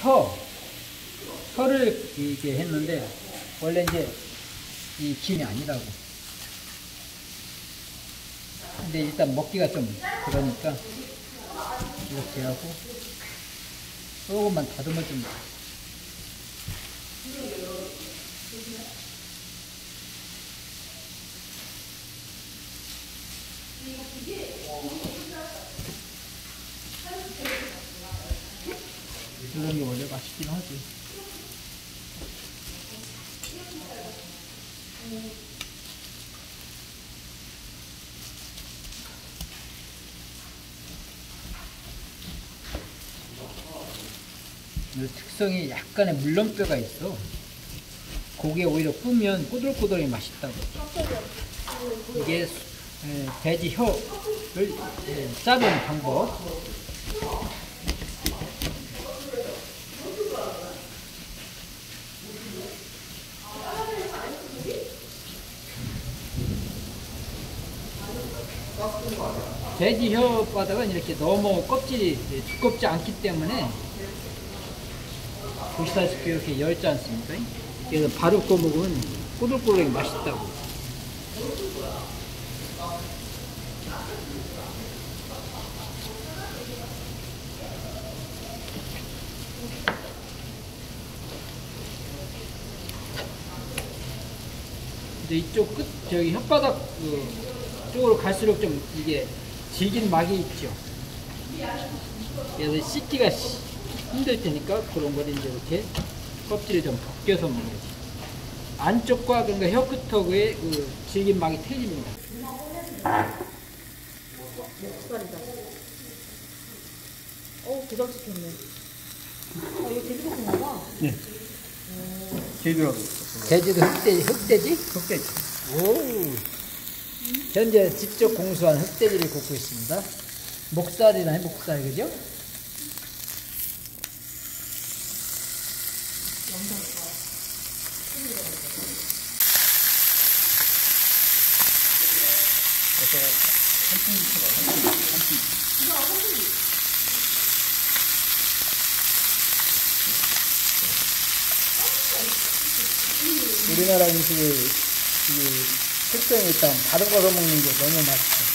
혀를 이렇게 했는데 원래 이제 이 김이 아니라고. 근데 일단 먹기가 좀 그러니까 이렇게 하고 조금만 다듬어줍니다. 이런 게 원래 맛있긴 하지. 이 특성이 약간의 물렁뼈가 있어. 고기에 오히려 구우면 꼬들꼬들하게 맛있다고. 이게 돼지 혀를 자르는 방법. 돼지 혓바닥은 이렇게 너무 껍질이 두껍지 않기 때문에 보시다시피 이렇게 얇지 않습니까? 그래서 바로 구워 먹으면 꼬들꼬들하게 맛있다고. 근데 이쪽 끝, 저기 혓바닥 쪽으로 갈수록 좀 이게 질긴 막이 있죠. 그래서 씻기가 힘들 테니까 그런 걸 이제 이렇게 껍질을 좀 벗겨서 먹는 거지. 안쪽과 그러니까 혀 끝하고의 그 질긴 막이 틀립니다. 목살이다. 부각시켰네. 이거 제주도 건가? 네. 제주라고 있어. 제주도 흑돼지? 흑돼지. 오. 현재 직접 공수한 흑돼지를 굽고 있습니다. 목살이나 목살, 그죠? 우리나라 음식의 특성이 일단 바로 걸어 먹는 게 너무 맛있어.